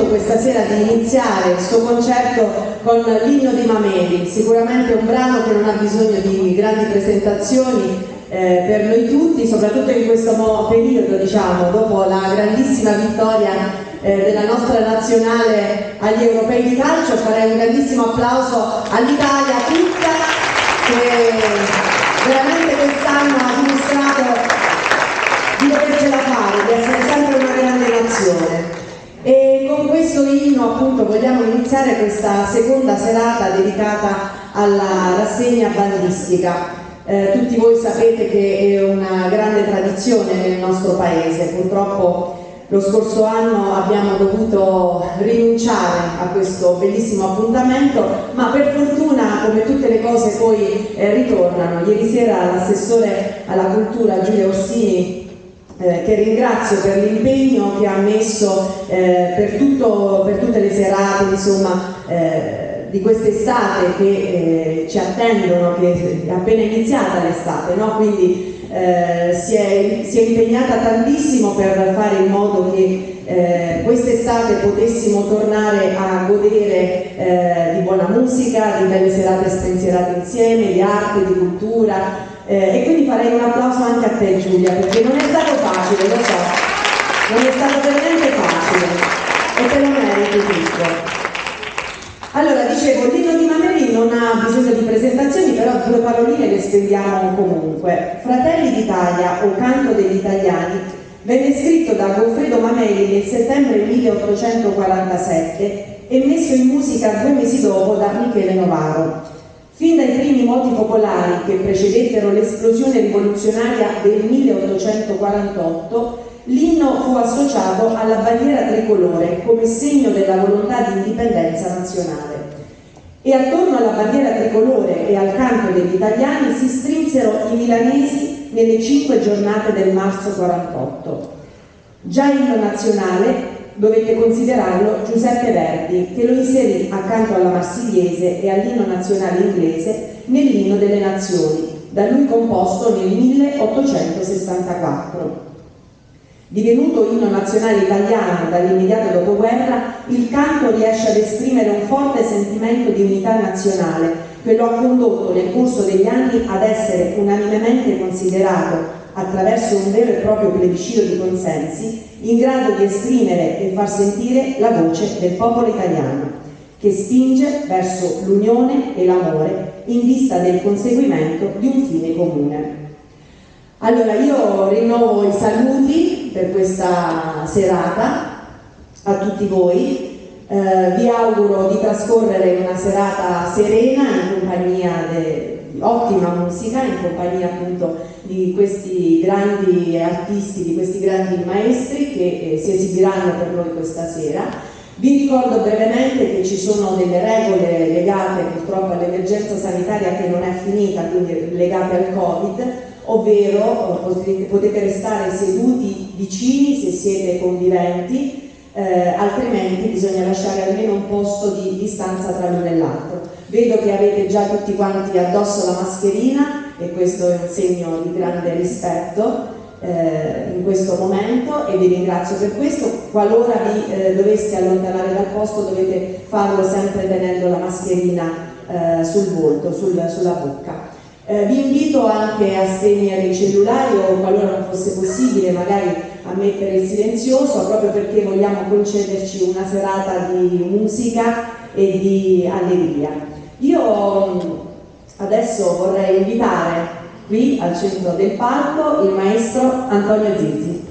questa sera di iniziare il suo concerto con l'Inno di Mameli, sicuramente un brano che non ha bisogno di grandi presentazioni per noi tutti, soprattutto in questo periodo, diciamo, dopo la grandissima vittoria della nostra nazionale agli europei di calcio. Farei un grandissimo applauso all'Italia tutta, che veramente quest'anno ha dimostrato di dovercela fare, di essere sempre una grande nazione. E con questo inno appunto vogliamo iniziare questa seconda serata dedicata alla rassegna bandistica. Tutti voi sapete che è una grande tradizione nel nostro paese. Purtroppo lo scorso anno abbiamo dovuto rinunciare a questo bellissimo appuntamento, ma per fortuna, come tutte le cose, poi ritornano. Ieri sera l'assessore alla cultura Giulia Orsini, che ringrazio per l'impegno che ha messo per tutte le serate, insomma, di quest'estate che ci attendono, che è appena iniziata l'estate, no? Quindi si è impegnata tantissimo per fare in modo che quest'estate potessimo tornare a godere di buona musica, di belle serate spensierate insieme, di arte, di cultura. E quindi farei un applauso anche a te, Giulia, perché non è stato facile, lo so, non è stato per niente facile e te lo meriti tutto. Allora, dicevo, l'Inno di Mameli non ha bisogno di presentazioni, però due paroline le spendiamo comunque. Fratelli d'Italia o Canto degli Italiani venne scritto da Goffredo Mameli nel settembre 1847 e messo in musica 2 mesi dopo da Michele Novaro. Fin dai primi moti popolari che precedettero l'esplosione rivoluzionaria del 1848, l'inno fu associato alla bandiera tricolore come segno della volontà di indipendenza nazionale. E attorno alla bandiera tricolore e al canto degli italiani si strinsero i milanesi nelle 5 giornate del marzo 48. Già inno nazionale dovete considerarlo Giuseppe Verdi, che lo inserì accanto alla Marsigliese e all'inno nazionale inglese nell'Inno delle Nazioni, da lui composto nel 1864. Divenuto inno nazionale italiano dall'immediato dopoguerra, il canto riesce ad esprimere un forte sentimento di unità nazionale che lo ha condotto nel corso degli anni ad essere unanimemente considerato, attraverso un vero e proprio plebiscito di consensi, in grado di esprimere e far sentire la voce del popolo italiano, che spinge verso l'unione e l'amore in vista del conseguimento di un fine comune. Allora, io rinnovo i saluti per questa serata a tutti voi. Vi auguro di trascorrere una serata serena in compagnia di ottima musica, in compagnia appunto di questi grandi artisti, di questi grandi maestri che si esibiranno per noi questa sera. Vi ricordo brevemente che ci sono delle regole legate purtroppo all'emergenza sanitaria che non è finita, quindi legate al Covid, ovvero potete restare seduti vicini se siete conviventi, altrimenti bisogna lasciare almeno un posto di distanza tra l'uno e l'altro. Vedo che avete già tutti quanti addosso la mascherina e questo è un segno di grande rispetto in questo momento e vi ringrazio per questo. Qualora vi doveste allontanare dal posto dovete farlo sempre tenendo la mascherina sul volto, sulla bocca. Vi invito anche a spegnere i cellulari o, qualora non fosse possibile, magari a mettere il silenzioso, proprio perché vogliamo concederci una serata di musica e di allegria. Io adesso vorrei invitare qui al centro del palco il maestro Antonio Zizzi.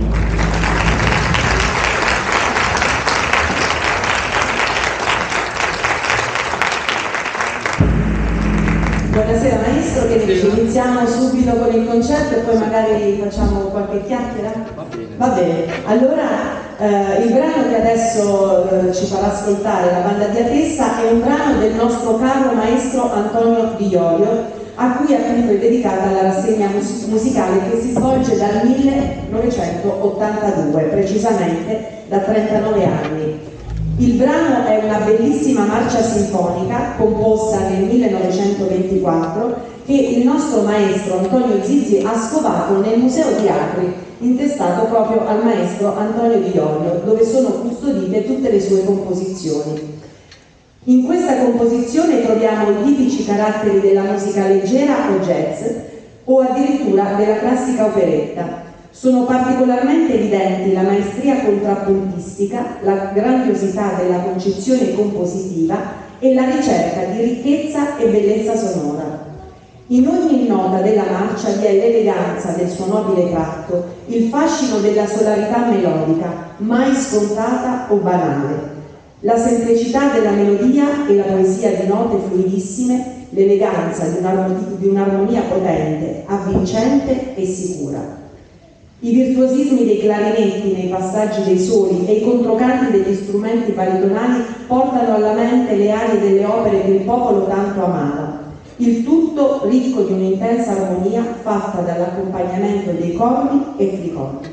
Buonasera maestro, che dice? Iniziamo subito con il concerto e poi magari facciamo qualche chiacchiera? Va bene. Allora il brano che adesso ci farà ascoltare la banda di Atessa è un brano del nostro caro maestro Antonio Di Iorio, a cui appunto è dedicata la rassegna musicale che si svolge dal 1982, precisamente da 39 anni. Il brano è una bellissima marcia sinfonica composta nel 1924 che il nostro maestro Antonio Zizzi ha scovato nel Museo di Acri, intestato proprio al maestro Antonio Di Iorio, dove sono custodite tutte le sue composizioni. In questa composizione troviamo i tipici caratteri della musica leggera o jazz, o addirittura della classica operetta. Sono particolarmente evidenti la maestria contrappuntistica, la grandiosità della concezione compositiva e la ricerca di ricchezza e bellezza sonora. In ogni nota della marcia vi è l'eleganza del suo nobile tratto, il fascino della sonorità melodica, mai scontata o banale, la semplicità della melodia e la poesia di note fluidissime, l'eleganza di un'armonia potente, avvincente e sicura. I virtuosismi dei clarinetti nei passaggi dei soli e i controcanti degli strumenti baritonali portano alla mente le arie delle opere che il popolo tanto amava. Il tutto ricco di un'intensa armonia fatta dall'accompagnamento dei corni e flicorni.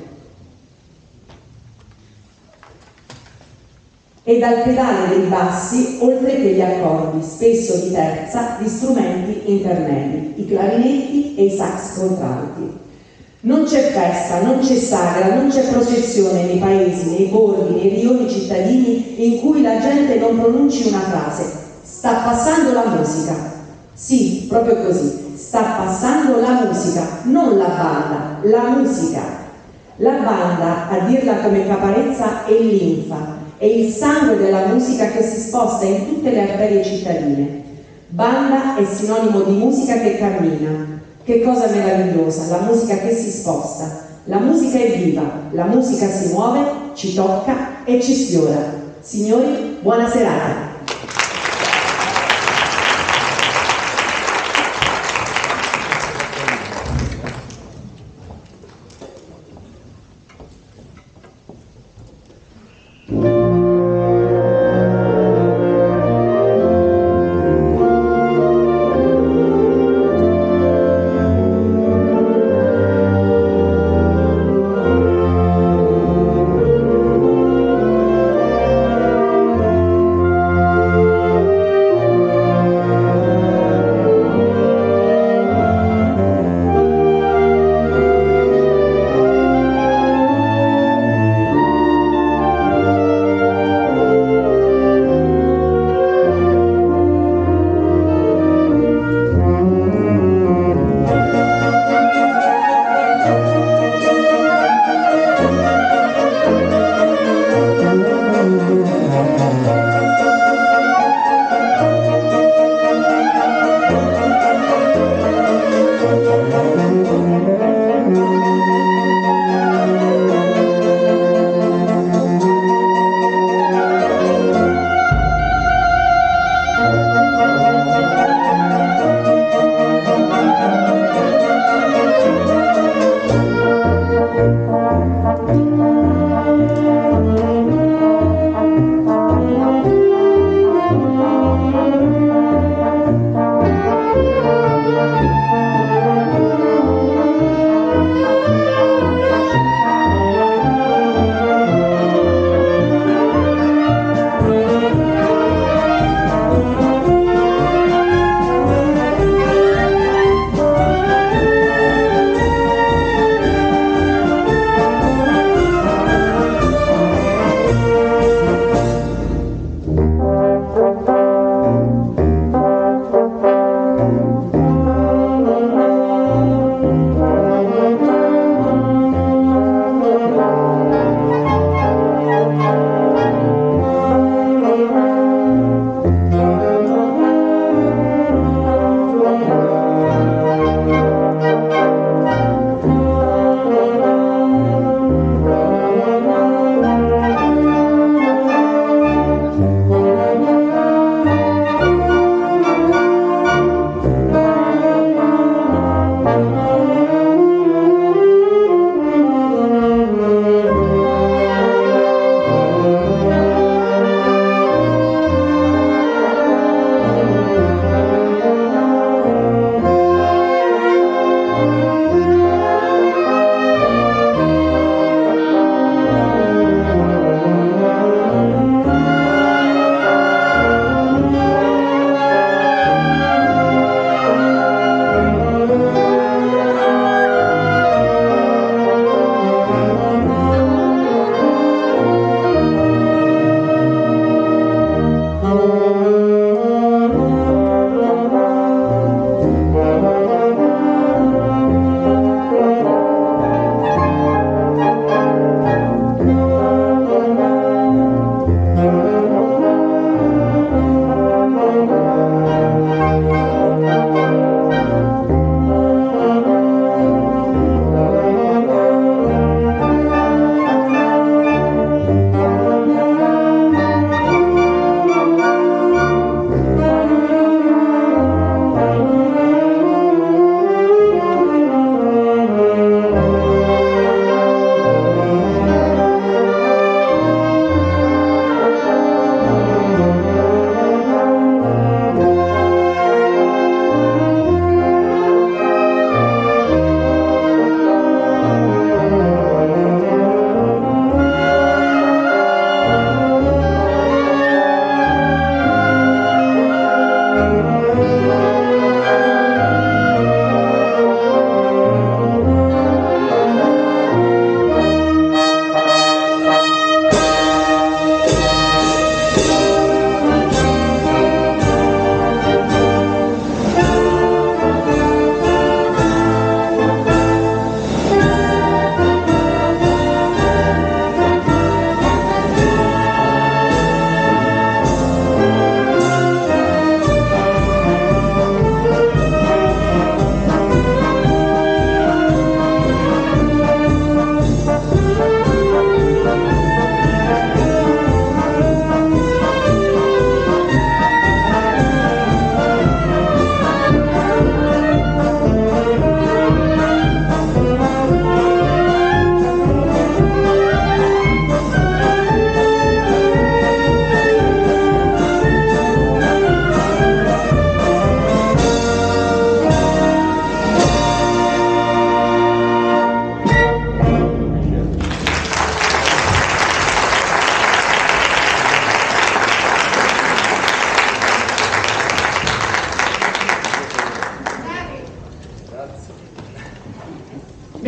E dal pedale dei bassi, oltre che gli accordi, spesso di terza, gli strumenti intermedi, i clarinetti e i sax contralti. Non c'è festa, non c'è sagra, non c'è processione nei paesi, nei borghi, nei rioni cittadini in cui la gente non pronunci una frase. Sta passando la musica. Sì, proprio così. Sta passando la musica, non la banda, la musica. La banda, a dirla come Caparezza, è linfa, è il sangue della musica che si sposta in tutte le arterie cittadine. Banda è sinonimo di musica che cammina. Che cosa meravigliosa, la musica che si sposta. La musica è viva, la musica si muove, ci tocca e ci sfiora. Signori, buona serata.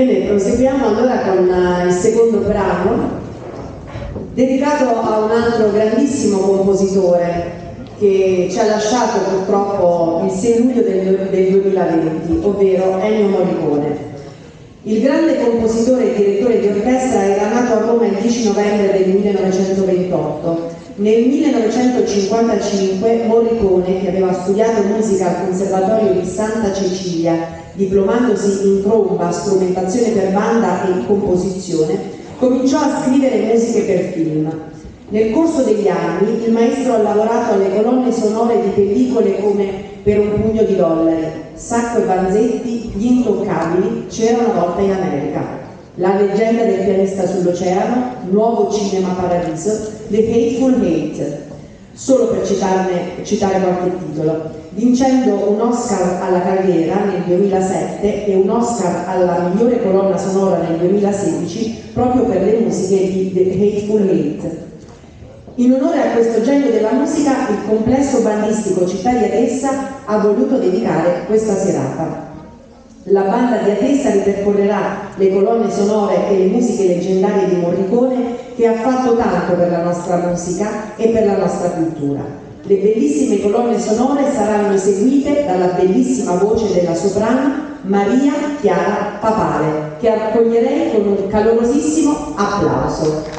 Bene, proseguiamo allora con il secondo brano, dedicato a un altro grandissimo compositore che ci ha lasciato purtroppo il 6 luglio del 2020, ovvero Ennio Morricone. Il grande compositore e direttore di orchestra era nato a Roma il 10 novembre del 1928. Nel 1955 Morricone, che aveva studiato musica al Conservatorio di Santa Cecilia, diplomandosi in tromba, strumentazione per banda e composizione, cominciò a scrivere musiche per film. Nel corso degli anni il maestro ha lavorato alle colonne sonore di pellicole come Per un pugno di dollari, Sacco e Vanzetti, Gli Intoccabili, C'era una volta in America, La leggenda del pianista sull'oceano, Nuovo Cinema Paradiso, The Hateful Eight, solo per citare qualche titolo, vincendo un Oscar alla carriera nel 2007 e un Oscar alla migliore colonna sonora nel 2016 proprio per le musiche di The Hateful Eight. In onore a questo genio della musica, il complesso bandistico Città di Atessa ha voluto dedicare questa serata. La banda di Atessa ripercorrerà le colonne sonore e le musiche leggendarie di Morricone, che ha fatto tanto per la nostra musica e per la nostra cultura. Le bellissime colonne sonore saranno eseguite dalla bellissima voce della soprano Maria Chiara Papale, che accoglierei con un calorosissimo applauso.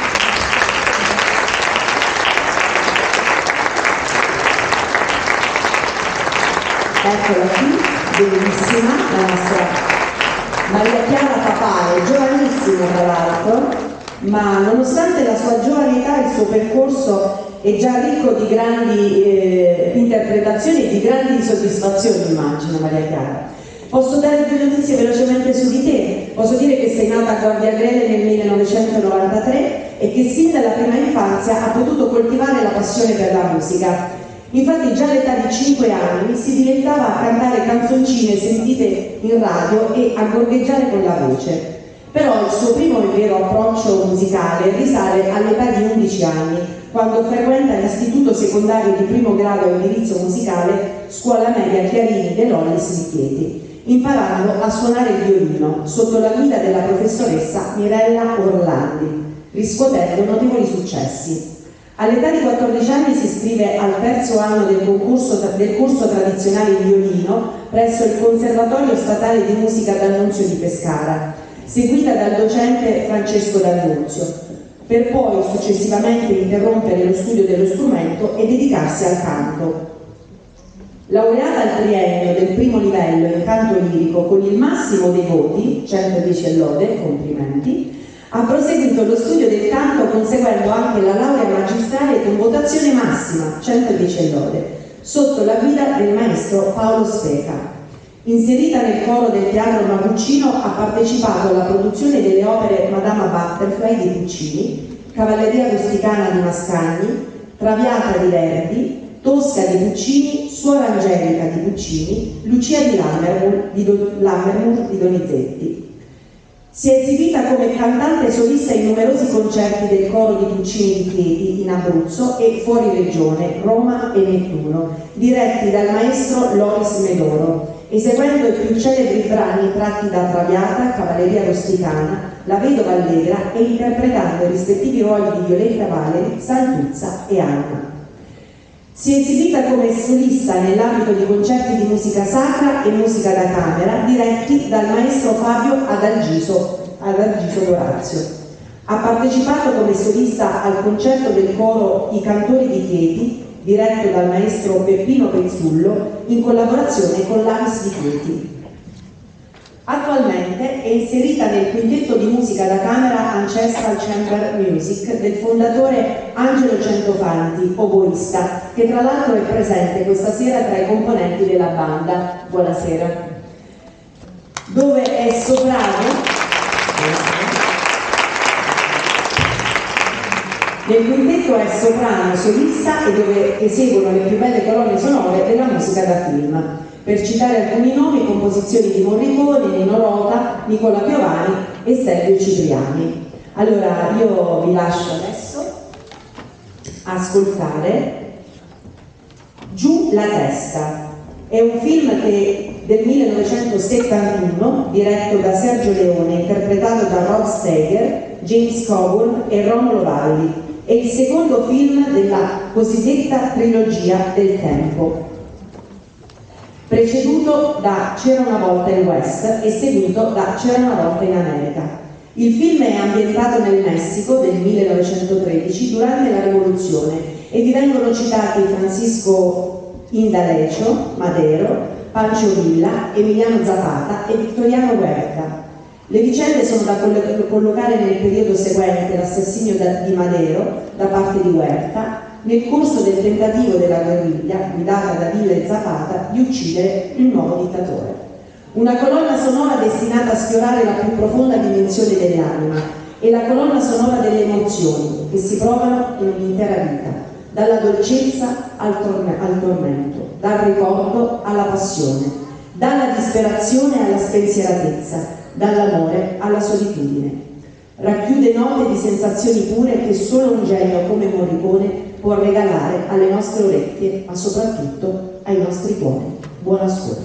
Eccola qui, bellissima, la nostra Maria Chiara Papale, giovanissima tra l'altro, ma nonostante la sua giovane età il suo percorso è già ricco di grandi interpretazioni e di grandi soddisfazioni, immagino, Maria Chiara. Posso dare due notizie velocemente su di te? Posso dire che sei nata a Guardiagrele nel 1993 e che sin dalla prima infanzia ha potuto coltivare la passione per la musica. Infatti già all'età di 5 anni si dilettava a cantare canzoncine sentite in radio e a gorgheggiare con la voce. Però il suo primo e vero approccio musicale risale all'età di 11 anni, quando frequenta l'istituto secondario di primo grado a indirizzo musicale Scuola Media Chiarini dell'Ollis di Chieti, imparando a suonare il violino sotto la guida della professoressa Mirella Orlandi, riscuotendo notevoli successi. All'età di 14 anni si iscrive al terzo anno del corso tradizionale di violino presso il Conservatorio Statale di Musica D'Annunzio di Pescara, seguita dal docente Francesco D'Annunzio, per poi successivamente interrompere lo studio dello strumento e dedicarsi al canto. Laureata al triennio del primo livello in canto lirico con il massimo dei voti, 110 e lode, complimenti, ha proseguito lo studio del canto conseguendo anche la laurea magistrale con votazione massima, 110 e lode, sotto la guida del maestro Paolo Speca. Inserita nel coro del Teatro Maguccino, ha partecipato alla produzione delle opere Madama Butterfly di Puccini, Cavalleria Rusticana di Mascagni, Traviata di Verdi, Tosca di Puccini, Suora Angelica di Puccini, Lucia di Lammermoor di Donizetti. Si è esibita come cantante solista in numerosi concerti del coro di Puccini di Chieti in Abruzzo e fuori regione, Roma e Nettuno, diretti dal maestro Loris Medoro, eseguendo i più celebri brani tratti da Traviata, Cavalleria Rusticana, La Vedova Allegra e interpretando i rispettivi ruoli di Violetta Valeri, Santuzza e Anna. Si è esibita come solista nell'ambito di concerti di musica sacra e musica da camera diretti dal maestro Fabio Adalgiso Dorazio. Ha partecipato come solista al concerto del coro I Cantori di Chieti, diretto dal maestro Peppino Pezzullo, in collaborazione con l'Avis di Chieti. Attualmente è inserita nel quintetto di musica da camera Ancestral Chamber Music del fondatore Angelo Centofanti, oboista, che tra l'altro è presente questa sera tra i componenti della banda. Buonasera. Dove è soprano. Nel quintetto è soprano solista e dove eseguono le più belle colonne sonore della musica da film. Per citare alcuni nomi, composizioni di Morricone, Nino Rota, Nicola Piovani e Sergio Cipriani. Allora io vi lascio adesso ascoltare Giù la testa. È un film che del 1971, diretto da Sergio Leone, interpretato da Rod Steiger, James Coburn e Romolo Valli. È il secondo film della cosiddetta trilogia del tempo, preceduto da C'era una volta in West e seguito da C'era una volta in America. Il film è ambientato nel Messico del 1913 durante la rivoluzione e vi vengono citati Francisco Indalecio, Madero, Pancho Villa, Emiliano Zapata e Victoriano Huerta. Le vicende sono da collocare nel periodo seguente l'assassinio di Madero da parte di Huerta nel corso del tentativo della guerriglia, guidata da Villa e Zapata, di uccidere il nuovo dittatore. Una colonna sonora destinata a sfiorare la più profonda dimensione dell'anima e la colonna sonora delle emozioni che si provano in un'intera vita, dalla dolcezza al tormento, dal ricordo alla passione, dalla disperazione alla spensieratezza, dall'amore alla solitudine. Racchiude note di sensazioni pure che solo un genio come Morricone può regalare alle nostre orecchie, ma soprattutto ai nostri cuori. Buon ascolto.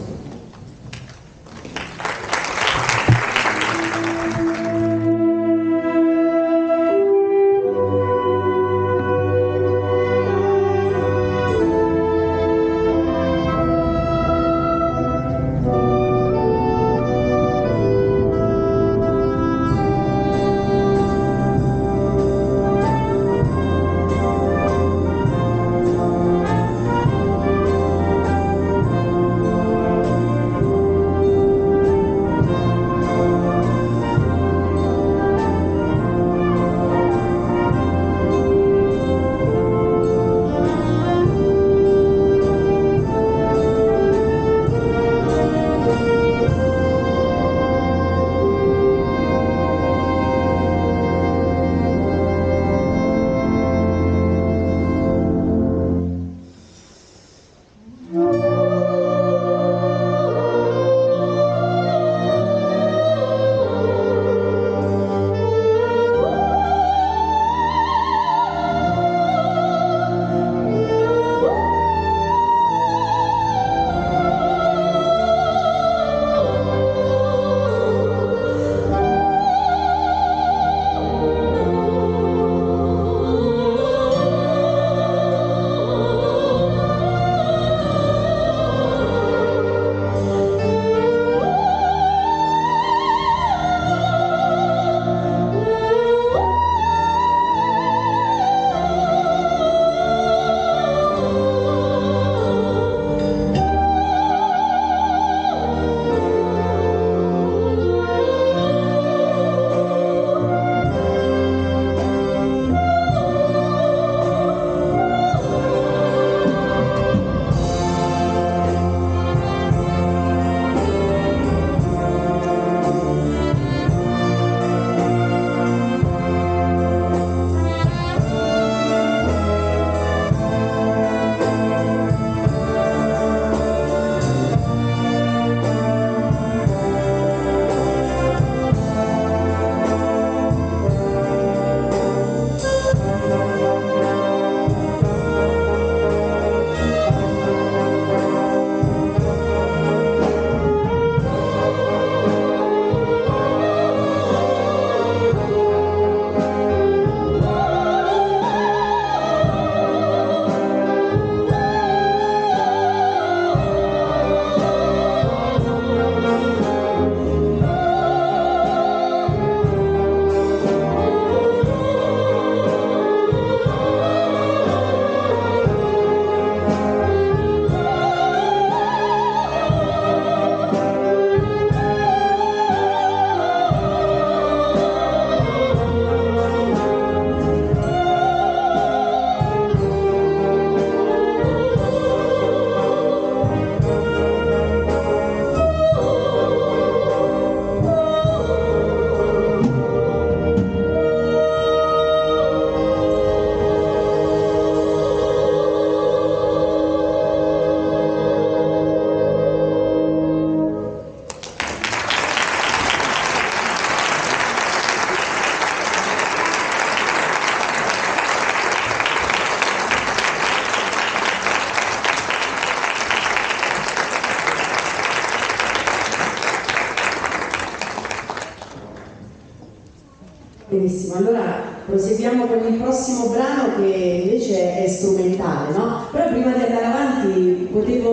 benissimo, allora proseguiamo con il prossimo brano che invece è strumentale, no? Però prima di andare avanti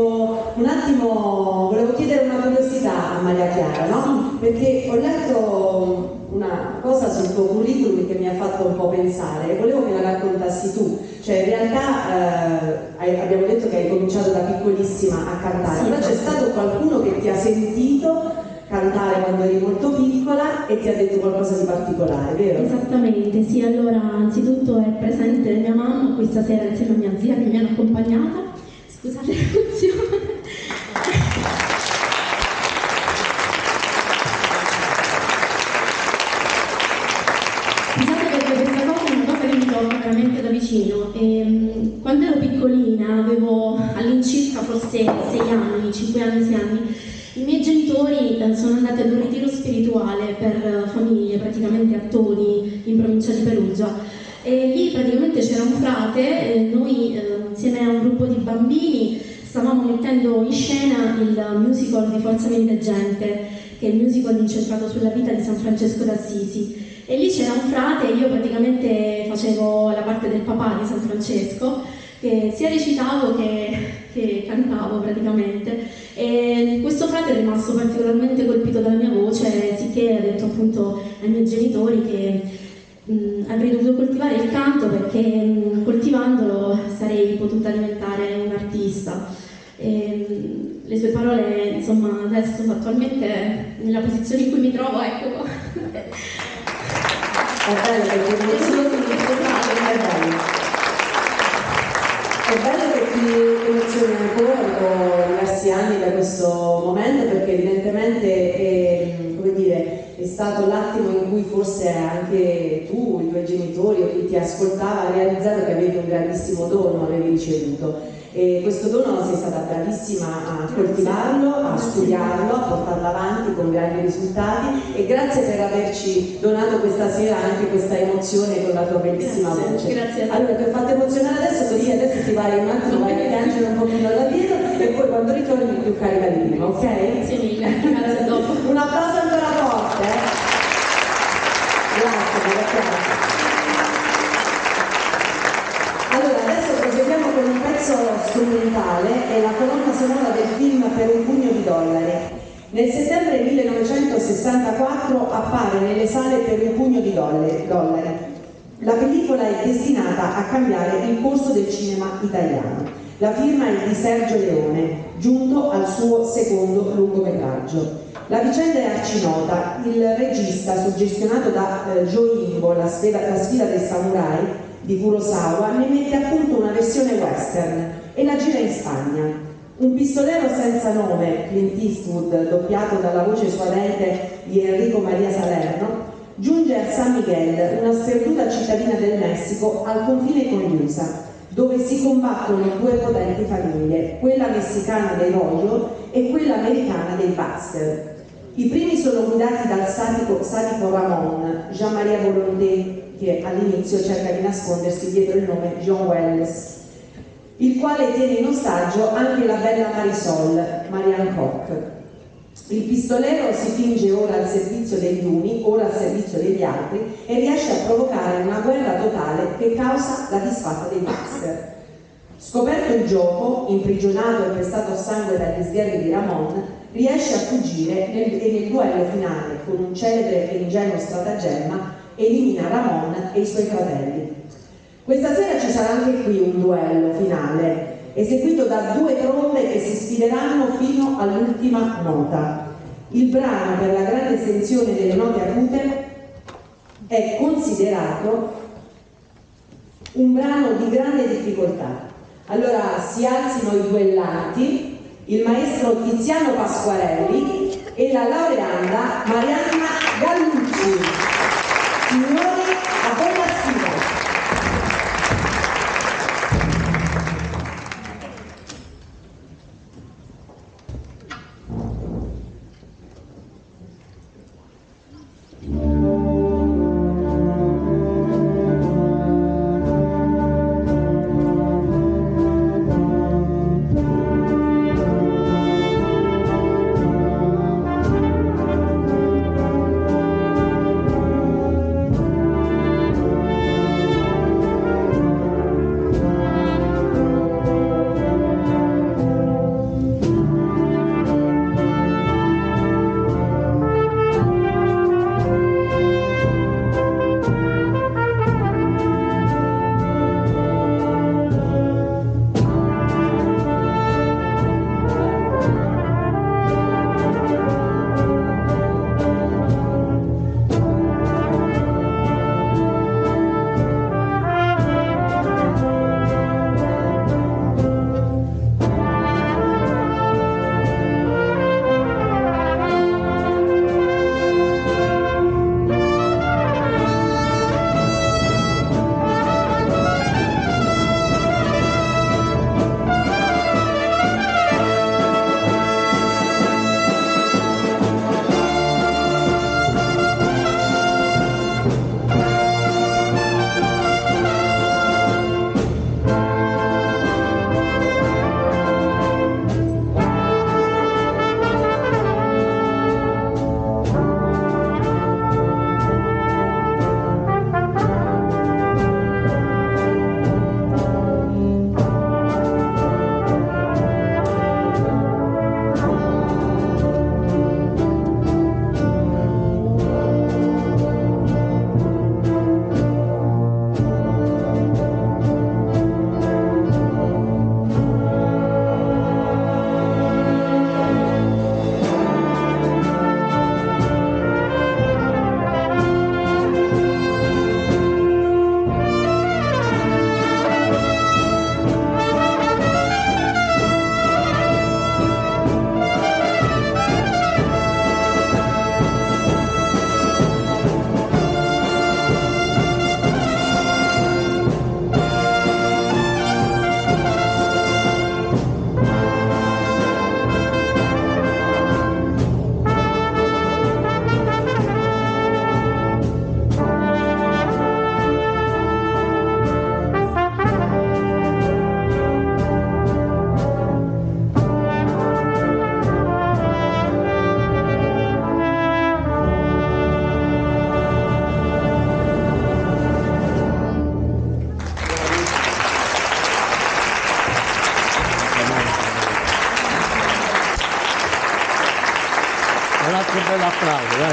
volevo chiedere una curiosità a Maria Chiara, no? Perché ho letto una cosa sul tuo curriculum che mi ha fatto un po' pensare e volevo che la raccontassi tu. Cioè in realtà abbiamo detto che hai cominciato da piccolissima a cantare, però c'è stato qualcuno che ti ha sentito cantare quando eri molto piccola e ti ha detto qualcosa di particolare, vero? Esattamente, sì, allora anzitutto è presente mia mamma qui stasera insieme a mia zia che mi hanno accompagnata. Scusate l'emozione. Scusate perché questa cosa è una cosa che mi tocca veramente da vicino. Quando ero piccolina, avevo all'incirca forse 6 anni, 5 anni, 6 anni, i miei genitori sono andati ad un ritiro spirituale per famiglie, praticamente a Todi, in provincia di Perugia. E lì praticamente c'era un frate, noi insieme a un gruppo di bambini stavamo mettendo in scena il musical di Forza Mente Gente, che è il musical incentrato sulla vita di San Francesco d'Assisi. E lì c'era un frate, io praticamente facevo la parte del papà di San Francesco, che sia recitavo che cantavo praticamente. E questo frate è rimasto particolarmente colpito dalla mia voce, sicché ha detto appunto ai miei genitori che avrei dovuto coltivare il canto perché coltivandolo sarei potuta diventare un'artista. Le sue parole, insomma, adesso attualmente nella posizione in cui mi trovo, ecco. È bello che ti emozioni ancora dopo diversi anni da questo momento, perché evidentemente è stato l'attimo in cui forse anche tu, i tuoi genitori o chi ti ascoltava ha realizzato che avevi un grandissimo dono, avevi ricevuto. E questo dono sei stata bravissima a coltivarlo, a studiarlo, a portarlo avanti con grandi risultati, e grazie per averci donato questa sera anche questa emozione con la tua bellissima voce. Grazie. Allora ti ho fatto emozionare adesso, così adesso ti vai un attimo, vai a piangere un pochino là dietro e poi quando ritorni più carica di prima, ok? Grazie mille, grazie dopo. Un applauso ancora forte, Grazie. Allora, adesso proseguiamo con un pezzo strumentale, è la colonna sonora del film Per un pugno di dollari. Nel settembre 1964 appare nelle sale Per un pugno di dollari. La pellicola è destinata a cambiare il corso del cinema italiano. La firma è di Sergio Leone, giunto al suo secondo lungometraggio. La vicenda è arcinota. Il regista, suggestionato da Joimbo, la sfida del samurai, di Kurosawa, ne mette a punto una versione western e la gira in Spagna. Un pistolero senza nome, Clint Eastwood, doppiato dalla voce suadente di Enrico Maria Salerno, giunge a San Miguel, una sperduta cittadina del Messico al confine con gli USA, dove si combattono due potenti famiglie, quella messicana dei Royo e quella americana dei Baxter. I primi sono guidati dal sadico Ramon, Jean-Marie Volonté, che all'inizio cerca di nascondersi dietro il nome John Wells, il quale tiene in ostaggio anche la bella Marisol, Marianne Koch. Il pistolero si finge ora al servizio degli uni, ora al servizio degli altri, e riesce a provocare una guerra totale che causa la disfatta dei Baxter. Scoperto il gioco, imprigionato e pestato a sangue dagli sgherri di Ramon, riesce a fuggire e nel duello finale, con un celebre e ingenuo stratagemma, elimina Ramon e i suoi fratelli. Questa sera ci sarà anche qui un duello finale, eseguito da due trombe che si sfideranno fino all'ultima nota. Il brano, per la grande estensione delle note acute, è considerato un brano di grande difficoltà. Allora si alzino i duellanti, il maestro Tiziano Pasquarelli e la laureanda Marianna Gallucci. Signori, a buona sfida! Che bello applauso, dai.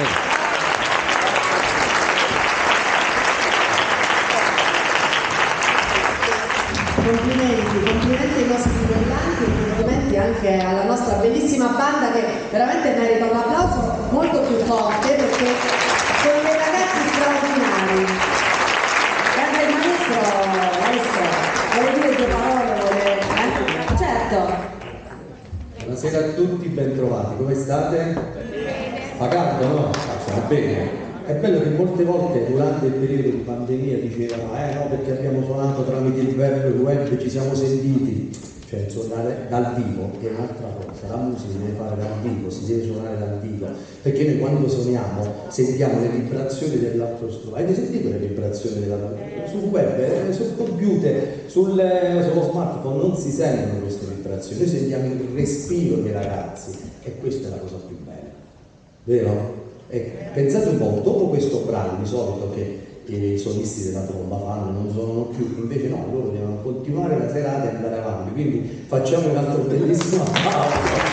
Complimenti ai nostri brillanti e complimenti anche alla nostra bellissima banda che veramente merita un applauso molto più forte perché sono dei ragazzi straordinari. Guarda il maestro, vuole dire due parole? Certo. Buonasera a tutti, ben trovati, come state? Fa caldo, no? Va bene. È bello che molte volte durante il periodo di pandemia dicevano no, perché abbiamo suonato tramite il web ci siamo sentiti. Cioè suonare dal vivo è un'altra cosa, la musica si deve fare dal vivo, si deve suonare dal vivo, perché noi quando suoniamo sentiamo le vibrazioni dell'altro strumento. Avete sentito le vibrazioni sul web, sul computer, sullo smartphone non si sentono queste vibrazioni, noi sentiamo il respiro dei ragazzi e questa è la cosa più bella, vero? Pensate un po', dopo questo brano di solito che i solisti della tromba fanno, non suonano più, invece no, loro devono continuare la serata e andare avanti, quindi facciamo un altro bellissimo applauso.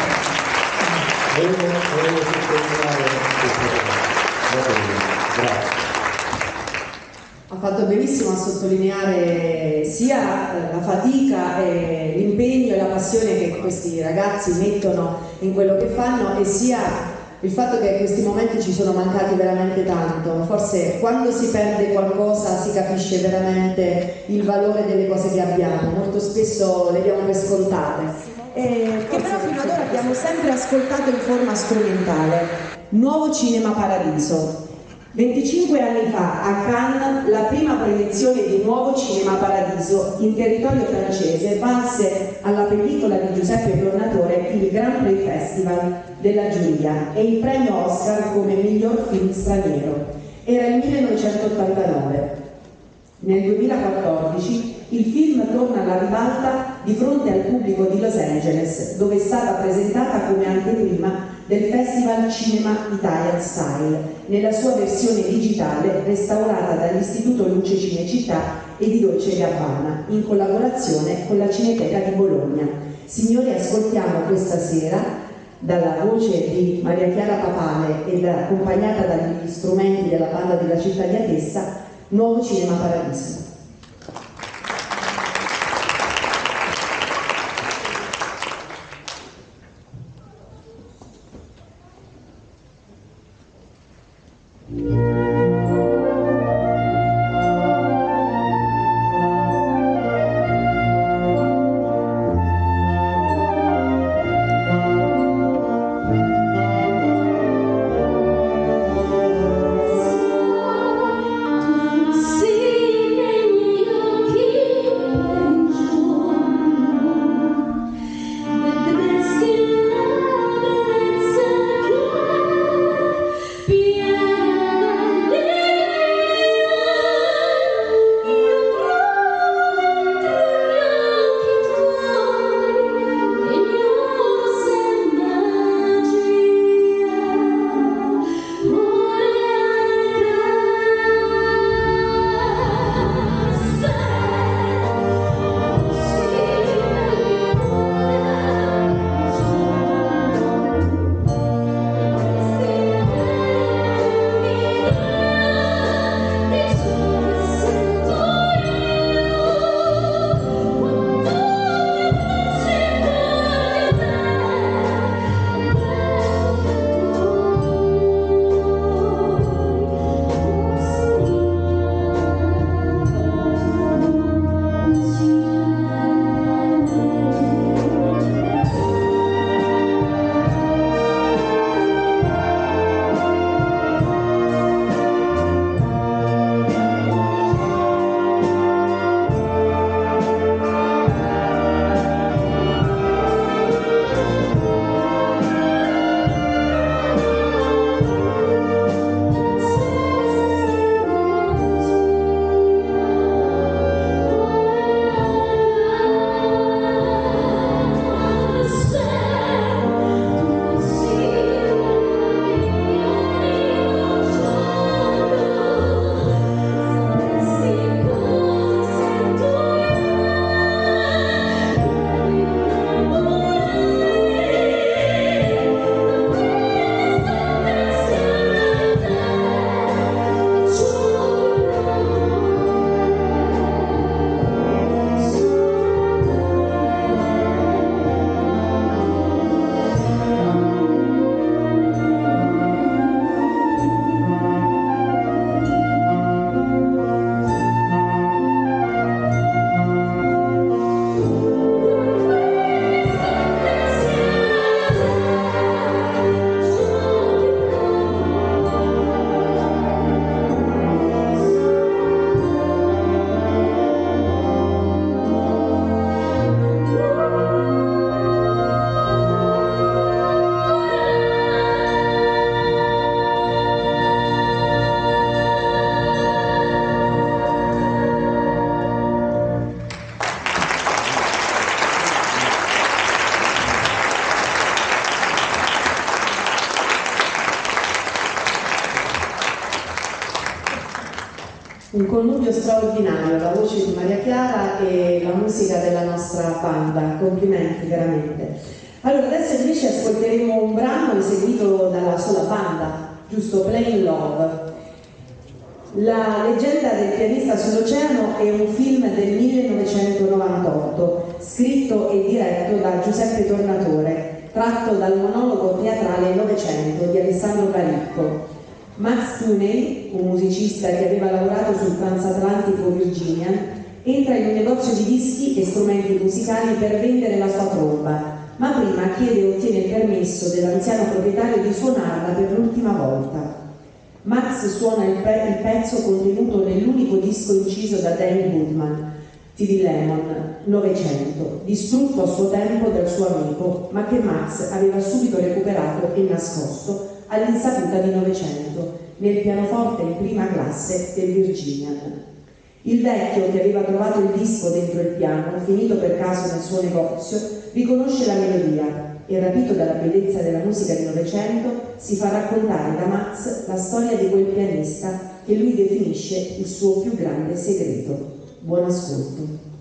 Volevo sottolineare questa cosa. Grazie. Ha fatto benissimo a sottolineare sia la fatica e l'impegno e la passione che questi ragazzi mettono in quello che fanno e sia il fatto che questi momenti ci sono mancati veramente tanto. Forse quando si perde qualcosa si capisce veramente il valore delle cose che abbiamo, molto spesso le diamo per scontate. Che però fino ad ora abbiamo sempre ascoltato in forma strumentale. Nuovo Cinema Paradiso. 25 anni fa a Cannes la prima proiezione di Nuovo Cinema Paradiso in territorio francese valse alla pellicola di Giuseppe Tornatore il Grand Prix Festival della giuria e il premio Oscar come miglior film straniero. Era il 1989. Nel 2014 il film torna alla ribalta di fronte al pubblico di Los Angeles, dove è stata presentata come anteprima del Festival Cinema Italian Style, nella sua versione digitale restaurata dall'Istituto Luce Cinecittà e di Dolce & Gabbana, in collaborazione con la Cineteca di Bologna. Signori, ascoltiamo questa sera, dalla voce di Maria Chiara Papale ed accompagnata dagli strumenti della banda della città di Atessa, Nuovo Cinema Paradiso. See Un connubio straordinario, la voce di Maria Chiara e la musica della nostra banda, complimenti veramente. Allora adesso invece ascolteremo un brano eseguito dalla sola banda, giusto, Plain Love. La leggenda del pianista sull'oceano è un film del 1998, scritto e diretto da Giuseppe Tornatore, tratto dal monologo teatrale Novecento di Alessandro Baricco. Max Tooney, un musicista che aveva lavorato sul transatlantico Virginian, entra in un negozio di dischi e strumenti musicali per vendere la sua tromba, ma prima chiede e ottiene il permesso dell'anziano proprietario di suonarla per l'ultima volta. Max suona il pezzo contenuto nell'unico disco inciso da Danny Goodman, T.D. Lemon, Novecento, distrutto a suo tempo dal suo amico, ma che Max aveva subito recuperato e nascosto all'insaputa di Novecento, nel pianoforte in prima classe del Virginian. Il vecchio, che aveva trovato il disco dentro il piano, finito per caso nel suo negozio, riconosce la melodia e, rapito dalla bellezza della musica di Novecento, si fa raccontare da Max la storia di quel pianista che lui definisce il suo più grande segreto. Buon ascolto.